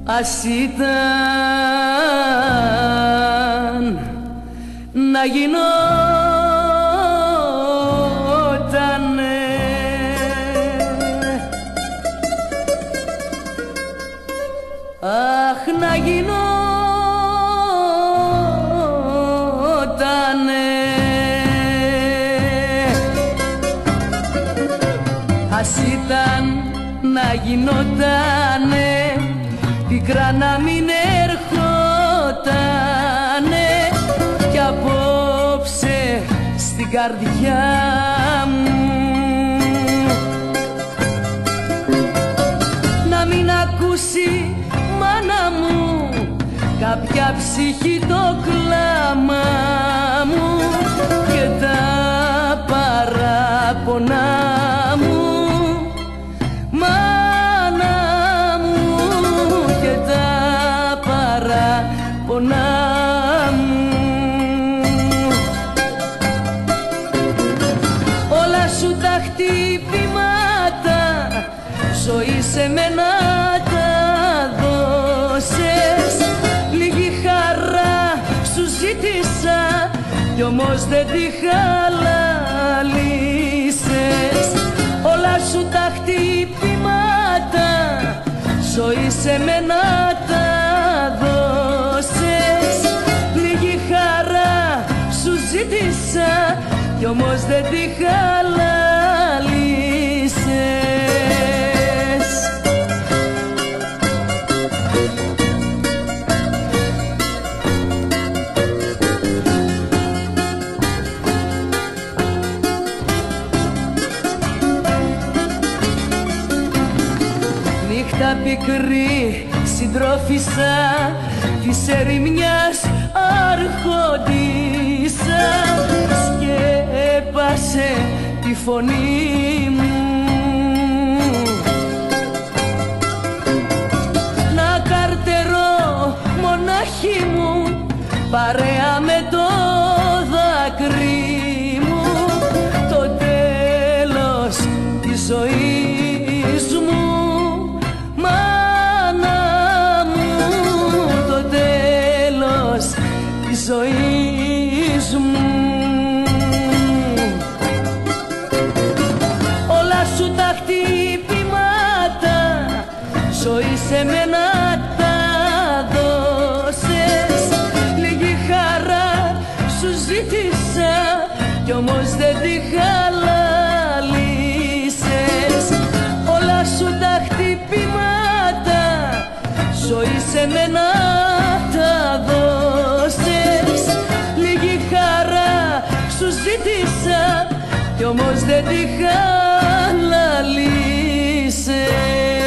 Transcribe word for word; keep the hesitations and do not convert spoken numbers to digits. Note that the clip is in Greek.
Ας ήταν να γινότανε, αχ να γινότανε, ας ήταν να γινότανε, πικρά να μην ερχότανε, κι απόψε στην καρδιά μου να μην ακούσει μάνα μου κάποια ψυχή το κλάμα μου και τα παράπονά μου. Όλα σου τα χτυπήματα ζωή σε μένα τα δώσες, λίγη χαρά σου ζήτησα κι όμως δεν τη χαλαλίσες. Όλα σου τα χτυπήματα ζωή σε μένα τα δώσες, λίγη χαρά σου ζήτησα κι όμως δεν τη χαλαλίσες. Νύχτα πικρή συντρόφισσα της ερημιάς αρχόντισσα, σκέπασε τη φωνή μου να καρτερώ μονάχη μου παρέα με το δάκρυ μου, το τέλος της ζωής μου. Ζωής μου όλα σου τα χτυπήματα ζωή σε μένα τα δώσες, λίγη χαρά σου ζήτησα κι όμως δεν τη χαλαλίσες. Όλα σου τα χτυπήματα ζωή σε μένα τα δώσες, λίγη χαρά σου ζήτησα κι όμως δεν τη χαλαλίσες.